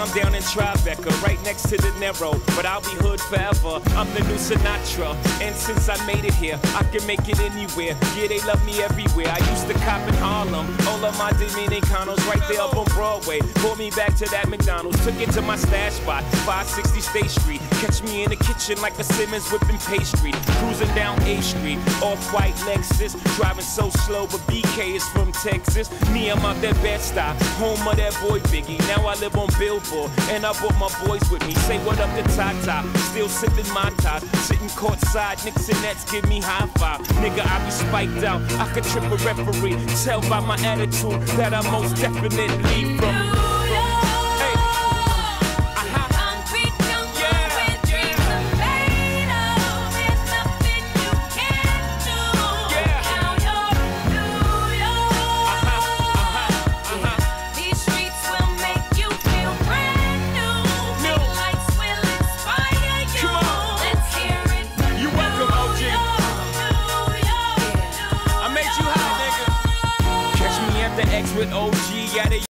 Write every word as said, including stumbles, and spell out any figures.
I'm down in Tribeca, right next to the Narrow, but I'll be hood forever. I'm the new Sinatra, and since I made it here, I can make it anywhere. Yeah, they love me everywhere. I used to cop in Harlem, all of my Dominicanos right there up on Broadway. Pulled me back to that McDonald's, took it to my stash spot, five sixty State Street. Catch me in the kitchen like a Simmons whipping pastry. Cruising down A Street, off-white Lexus, driving so slow, but B K is from Texas. Me, I'm out that Bed-Stuy, home of that boy Biggie. Now I live on Billboard, and I brought my boys with me. Say what up to Tattu, still sipping my top, sitting courtside, Knicks and Nets give me high five. Nigga, I be spiked out, I could trip a referee. Tell by my attitude that I most definitely from. The X with O G at a